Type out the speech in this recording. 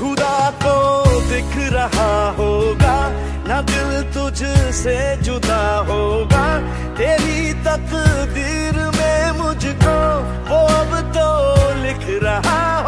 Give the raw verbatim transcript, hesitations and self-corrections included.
खुदा को दिख रहा होगा ना दिल तुझसे जुदा होगा, तेरी तकदीर में मुझको वो अब तो लिख रहा